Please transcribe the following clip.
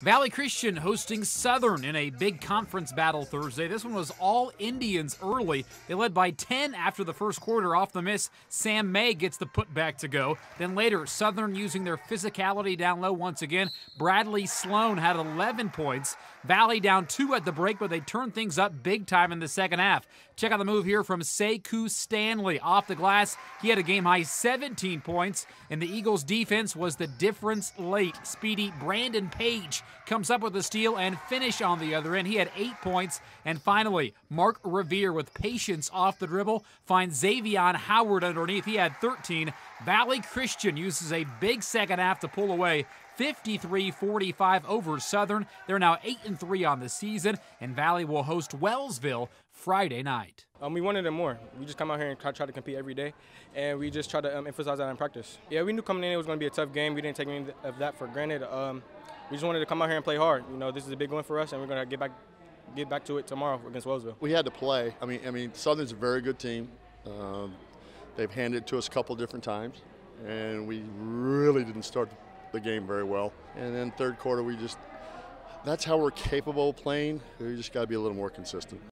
Valley Christian hosting Southern in a big conference battle Thursday. This one was all Indians early. They led by 10 after the first quarter. Off the miss, Sam May gets the putback to go. Then later, Southern using their physicality down low once again. Bradley Sloan had 11 points. Valley down 2 at the break, but they turned things up big time in the second half. Check out the move here from Sekou Stanley. Off the glass, he had a game-high 17 points, and the Eagles' defense was the difference late. Speedy Brandon Page comes up with a steal and finish on the other end. He had 8 points. And finally, Mark Revere with patience off the dribble finds Xavion Howard underneath. He had 13. Valley Christian uses a big second half to pull away 53-45 over Southern. They're now 8-3 on the season, and Valley will host Wellsville Friday night. We wanted it more. We just come out here and try to compete every day, and we just try to emphasize that in practice. Yeah, we knew coming in it was going to be a tough game. We didn't take any of that for granted. We just wanted to come out here and play hard. You know, this is a big win for us, and we're going to get back to it tomorrow against Wellsville. We had to play. I mean, Southern's a very good team. They've handed it to us a couple different times, and we really didn't start the game very well. And then third quarter, that's how we're capable of playing. We just got to be a little more consistent.